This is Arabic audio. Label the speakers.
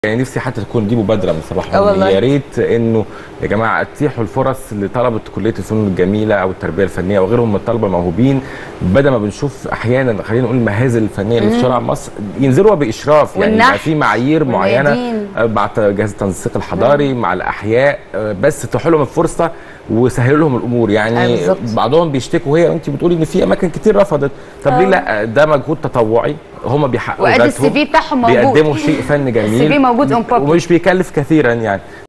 Speaker 1: يعني نفسي حتى تكون دي مبادره من صباح
Speaker 2: والله.
Speaker 1: يا ريت انه يا جماعه اتيحوا الفرص لطلبه كليه الفنون الجميله او التربيه الفنيه وغيرهم من الطلبه الموهوبين، بدل ما بنشوف احيانا خلينا نقول المهازل الفنيه اللي في شارع مصر ينزلوا باشراف، يعني يبقى في معايير معينه مع جهاز التنسيق الحضاري مع الاحياء، بس تحوا لهم الفرصه وسهلوا لهم الامور. يعني بعضهم بيشتكوا، هي انت بتقولي ان في اماكن كتير رفضت، طب ليه لا؟ ده مجهود تطوعي هم بيحققوا
Speaker 2: وادي السي في بتاعهم موجود،
Speaker 1: بيقدموا شيء فني جميل،
Speaker 2: السي في موجود
Speaker 1: ومش بيكلف كثيرا يعني.